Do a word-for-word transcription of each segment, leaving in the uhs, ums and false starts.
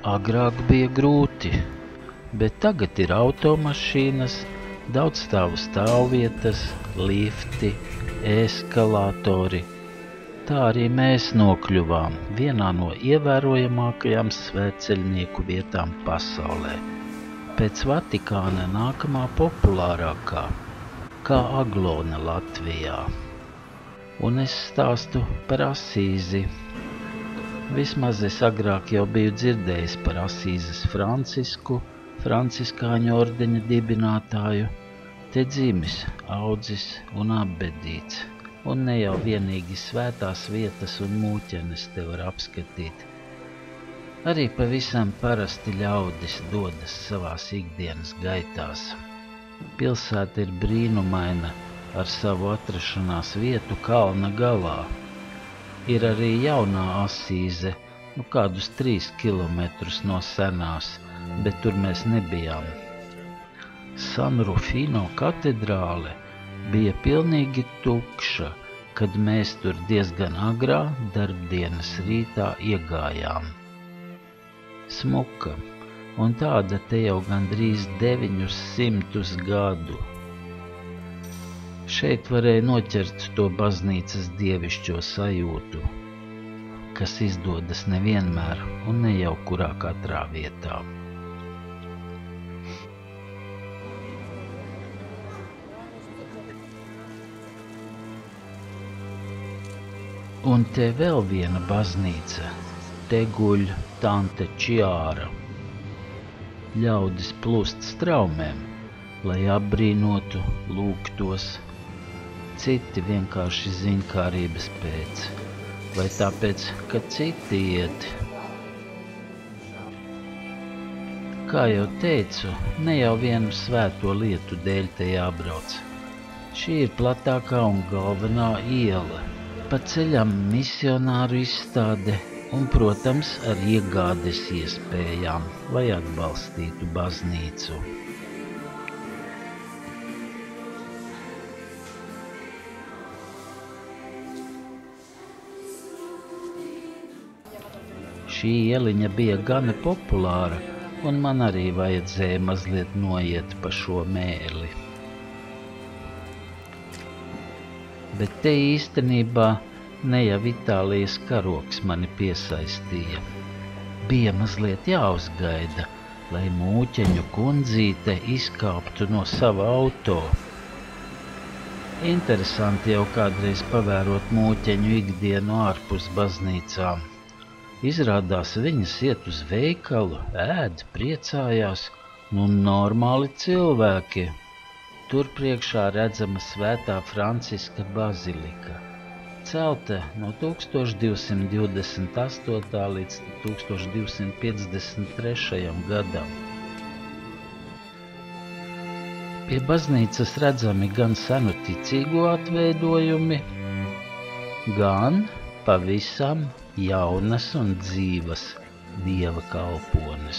Agrāk bija grūti, bet tagad ir automašīnas, daudzstāvu stāvvietas, lifti, eskalatori. Tā arī mēs nokļuvām vienā no ievērojamākajām svētceļnieku vietām pasaulē. Pēc Vatikāna nākamā populārākā, kā Aglona Latvijā. Un es stāstu par Asīzi. Vismaz es agrāk jau biju dzirdējis par Asīzes Francisku, Franciskāņu ordeņa dibinātāju, te dzimis, audzis un apbedīts, un ne jau vienīgi svētās vietas un mūķenes te var apskatīt. Arī pavisam parasti ļaudis dodas savās ikdienas gaitās. Pilsēta ir brīnumaina ar savu atrašanās vietu kalna galā. Ir arī jaunā Asīze, nu kādus trīs kilometrus no senās, bet tur mēs nebijām. San Rufino katedrāle bija pilnīgi tukša, kad mēs tur diezgan agrā darbdienas rītā iegājām. Smuka, un tāda te jau gandrīz deviņus simtus gadu. Šeit varēja noķert to baznīcas dievišķo sajūtu, kas izdodas nevienmēr un ne jau kurā katrā vietā. Un te vēl viena baznīca, te guļ tante Čiāra. Ļaudis plūst straumēm, lai apbrīnotu, lūgtos. Citi vienkārši ziņkārības pēc, vai tāpēc, ka citi iet. Kā jau teicu, ne jau vienu svēto lietu dēļ te jābrauc. Šī ir platākā un galvenā iela, pa ceļam misionāru izstāde un, protams, ar iegādes iespējām, lai atbalstītu baznīcu. Šī ieliņa bija gana populāra, un man arī vajadzēja mazliet noiet pa šo mēli. Bet te īstenībā ne jau Itālijas karoks mani piesaistīja. Bija mazliet jāuzgaida, lai mūķeņu kundzīte izkāptu no sava auto. Interesanti jau kādreiz pavērot mūķeņu ikdienu ārpus baznīcām. Izrādās viņas iet uz veikalu, ēd, priecājās, nu normāli cilvēki. Tur priekšā redzama Svētā Franciska bazilika, celta no tūkstoš divsimt divdesmit astotā līdz tūkstoš divsimt piecdesmit trešajam gadam. Pie baznīcas redzami gan senu ticīgo atveidojumi, gan pavisam jaunas un dzīvas dieva kalpones.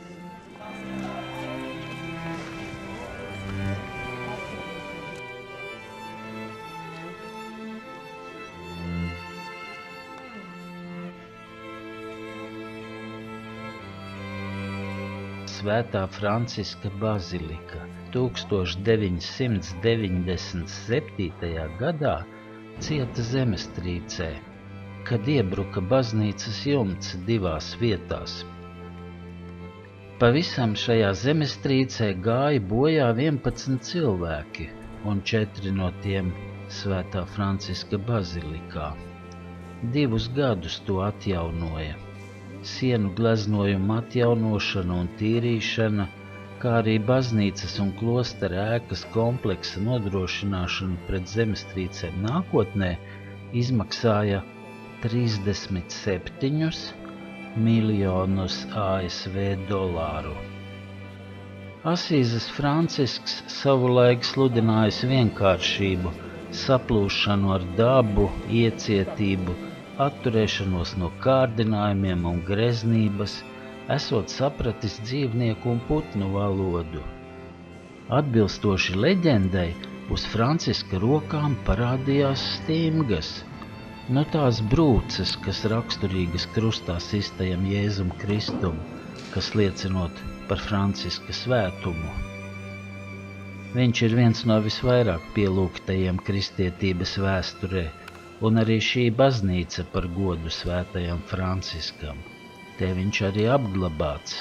Svētā Franciska bazilika tūkstoš deviņsimt deviņdesmit septītajā gadā cieta zemestrīcē, kad iebruka baznīcas jumts divās vietās. Pavisam šajā zemestrīcē gāja bojā vienpadsmit cilvēki, un četri no tiem Svētā Franciska bazilikā. Divus gadus to atjaunoja. Sienu gleznojumu atjaunošana un tīrīšana, kā arī baznīcas un klostera ēkas kompleksa nodrošināšana pret zemestrīcēm nākotnē izmaksāja trīsdesmit septiņus miljonus A S V dolāru. Asīzes Francisks savulaik sludinājis vienkāršību, saplūšanu ar dabu, iecietību, atturēšanos no kārdinājumiem un greznības, esot sapratis dzīvnieku un putnu valodu. Atbilstoši leģendai, uz Franciska rokām parādījās stimgas, no tās brūces, kas raksturīgas krustā sistajam Jēzum Kristum, kas liecinot par Franciska svētumu. Viņš ir viens no visvairāk pielūgtajiem kristietības vēsturē, un arī šī baznīca par godu svētajam Franciskam. Te viņš arī apglabāts.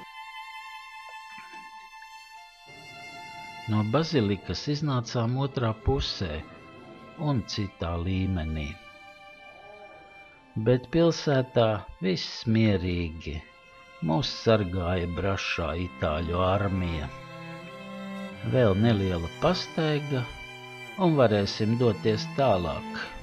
No bazilikas iznācām otrā pusē un citā līmenī. Bet pilsētā viss mierīgi. Mūs sargāja brašā itāļu armija. Vēl neliela pastaiga, un varēsim doties tālāk.